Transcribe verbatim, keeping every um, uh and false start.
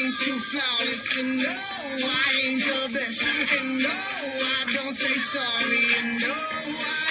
ain't too flawless, and no, I ain't the best, and no, I don't say sorry, and no, I